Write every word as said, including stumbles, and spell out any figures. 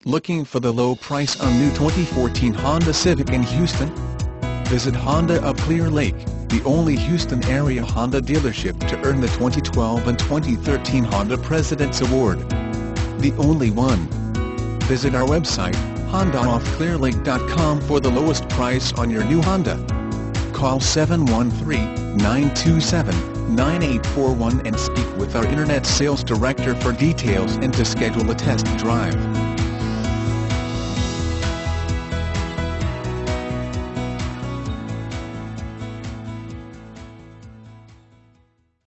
Looking for the low price on new twenty fourteen Honda Civic in Houston? Visit Honda of Clear Lake, the only Houston area Honda dealership to earn the twenty twelve and twenty thirteen Honda President's Award. The only one. Visit our website, honda of clear lake dot com for the lowest price on your new Honda. Call seven one three, nine two seven, nine eight four one and speak with our Internet Sales Director for details and to schedule a test drive.